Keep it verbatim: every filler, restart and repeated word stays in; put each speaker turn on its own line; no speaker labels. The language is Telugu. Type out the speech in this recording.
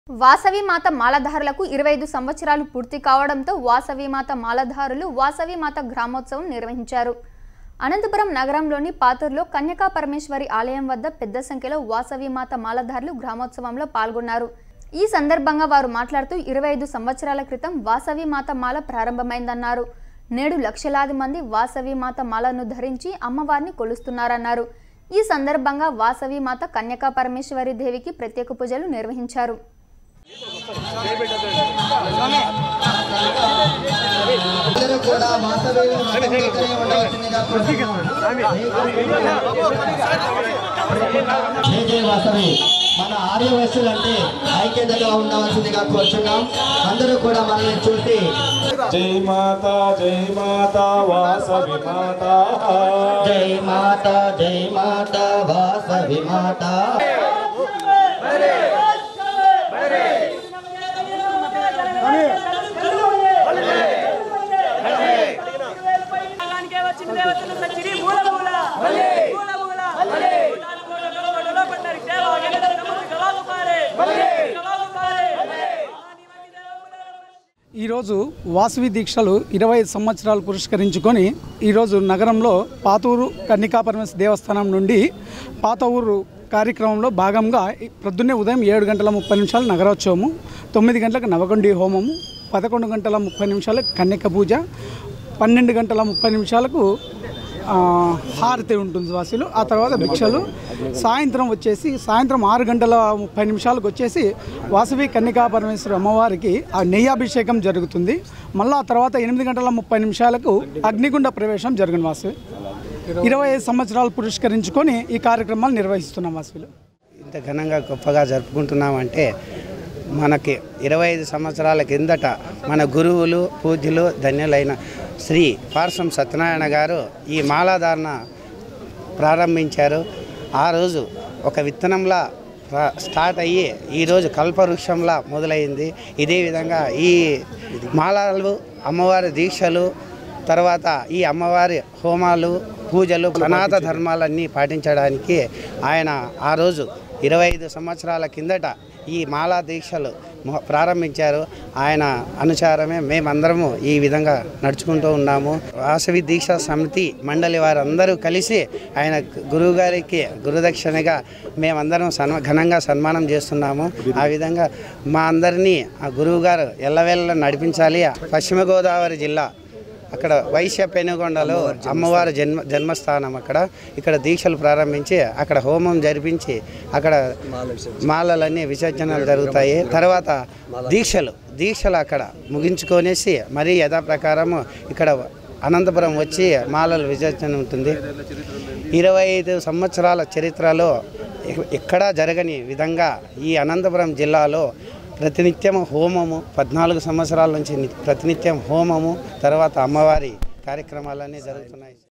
వాసవి మాత మాలధారులకు ఇరవై ఐదు సంవత్సరాలు పూర్తి కావడంతో వాసవి మాత మాలధారులు వాసవి మాత గ్రామోత్సవం నిర్వహించారు. అనంతపురం నగరంలోని పాతూరులో కన్యకా పరమేశ్వరి ఆలయం వద్ద పెద్ద సంఖ్యలో వాసవి మాత మాలధారులు గ్రామోత్సవంలో పాల్గొన్నారు. ఈ సందర్భంగా వారు మాట్లాడుతూ ఇరవై ఐదు సంవత్సరాల క్రితం వాసవి మాత మాల ప్రారంభమైందన్నారు. నేడు లక్షలాది మంది వాసవి మాత మాలను ధరించి అమ్మవారిని కొలుస్తున్నారన్నారు. ఈ సందర్భంగా వాసవి మాత కన్యకా పరమేశ్వరి దేవికి ప్రత్యేక పూజలు నిర్వహించారు.
మన ఆర్యవైశ్యులంటే ఐక్యతగా ఉండవలసిందిగా కోరుచున్నాం. అందరూ కూడా మనల్ని చూసి
జై మాత జై మాత వాసవి మాత
జై మాత జై మాత వాసవి మాత
ఈరోజు వాసవి దీక్షలు ఇరవై ఐదు సంవత్సరాలు పురస్కరించుకొని ఈరోజు నగరంలో పాతూరు కన్యకా పరమేశ్వరి దేవస్థానం నుండి పాత ఊరు కార్యక్రమంలో భాగంగా ప్రొద్దున్నే ఉదయం ఏడు గంటల ముప్పై నిమిషాలు నగరోత్సవము, తొమ్మిది గంటలకు నవగండి హోమము, పదకొండు గంటల ముప్పై నిమిషాలకు కన్యక పూజ, పన్నెండు గంటల ముప్పై నిమిషాలకు హారతి ఉంటుంది వాసులు. ఆ తర్వాత భిక్షలు. సాయంత్రం వచ్చేసి సాయంత్రం ఆరు గంటల ముప్పై నిమిషాలకు వచ్చేసి వాసవి కన్యకా పరమేశ్వరి అమ్మవారికి ఆ నెయ్యాభిషేకం జరుగుతుంది. మళ్ళీ ఆ తర్వాత ఎనిమిది గంటల ముప్పై నిమిషాలకు అగ్నిగుండ ప్రవేశం జరుగును. వాసవి ఇరవై ఐదు సంవత్సరాలు పురస్కరించుకొని ఈ కార్యక్రమాలు నిర్వహిస్తున్నాం. వాసవిలో
ఇంత ఘనంగా గొప్పగా జరుపుకుంటున్నామంటే మనకి ఇరవై ఐదు సంవత్సరాల కిందట మన గురువులు పూజ్యులు ధన్యులైన శ్రీ పార్శ్వం సత్యనారాయణ గారు ఈ మాలాధారణ ప్రారంభించారు. ఆ రోజు ఒక విత్తనంలా స్టార్ట్ అయ్యి ఈరోజు కల్పవృక్షంలా మొదలైంది. ఇదే విధంగా ఈ మాలలు అమ్మవారి దీక్షలు తర్వాత ఈ అమ్మవారి హోమాలు పూజలు సనాతన ధర్మాలన్నీ పాటించడానికి ఆయన ఆ రోజు ఇరవై ఐదు సంవత్సరాల కిందట ఈ మాలా దీక్షలు ప్రారంభించారు. ఆయన అనుసారమే మేమందరము ఈ విధంగా నడుచుకుంటూ ఉన్నాము. వాసవి దీక్షా సమితి మండలి వారందరూ కలిసి ఆయన గురువు గారికి గురుదక్షిణగా మేమందరం సన్మా ఘనంగా సన్మానం చేస్తున్నాము. ఆ విధంగా మా అందరినీ ఆ గురువు గారు ఎల్లవేళ నడిపించాలి. పశ్చిమ గోదావరి జిల్లా అక్కడ వైశ్య పెనుగొండలో అమ్మవారి జన్మ జన్మస్థానం అక్కడ ఇక్కడ దీక్షలు ప్రారంభించి అక్కడ హోమం జరిపించి అక్కడ మాలలన్నీ విసర్జనలు జరుగుతాయి. తర్వాత దీక్షలు దీక్షలు అక్కడ ముగించుకొనేసి మరీ యథాప్రకారము ఇక్కడ అనంతపురం వచ్చి మాలల విసర్జన ఉంటుంది. ఇరవై ఐదు సంవత్సరాల చరిత్రలో ఎక్కడా జరగని విధంగా ఈ అనంతపురం జిల్లాలో ప్రతినిత్యం హోమము, పద్నాలుగు సంవత్సరాల నుంచి ప్రతినిత్యం హోమము, తర్వాత అమ్మవారి కార్యక్రమాలన్నీ జరుగుతున్నాయి.